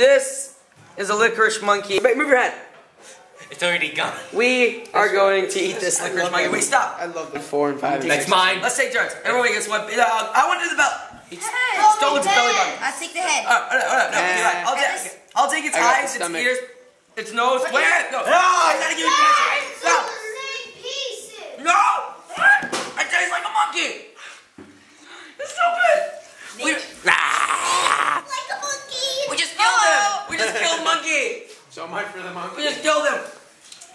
This is a licorice monkey. Wait, move your head. It's already gone. We are going to eat this licorice monkey. Wait, stop. I love the 4 and 5. That's mine. Let's take turns. Everyone gets one. I want to do the belt. Stole its belly button. I'll take the head. I'll take its eyes, its ears, its nose. Where? No. No, I gotta give you pieces. No. No. I taste like a monkey. It's so good. Like a monkey. We just killed him. We just killed monkey. So much for the monkey. We just killed him.